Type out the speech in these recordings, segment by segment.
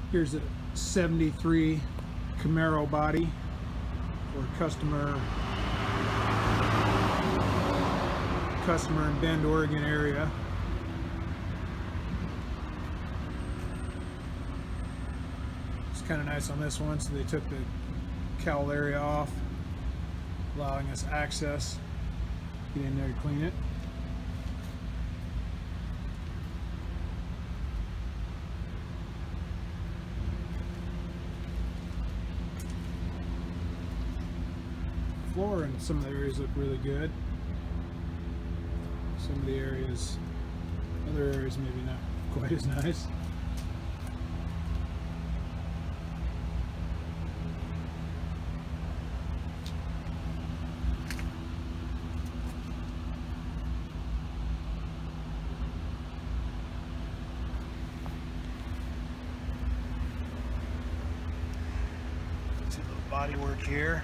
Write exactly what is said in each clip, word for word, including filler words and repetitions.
Here's a seventy-three Camaro body for a customer customer in Bend, Oregon area. It's kind of nice on this one, so they took the cowl area off, allowing us access. Get in there to clean it. Floor in some of the areas look really good. Some of the areas, other areas maybe not quite as nice. See a little body work here.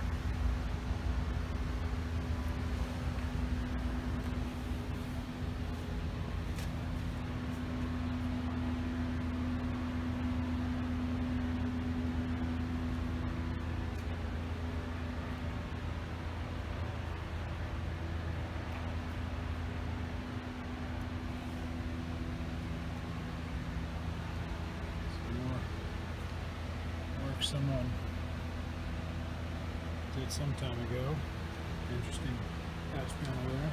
Someone did some time ago. Interesting patch panel there.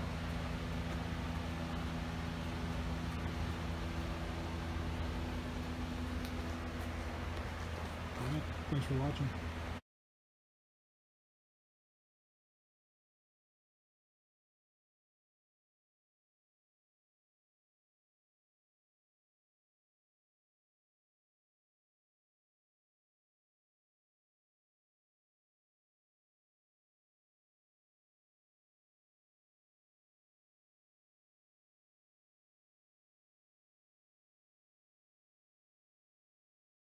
All right, thanks for watching.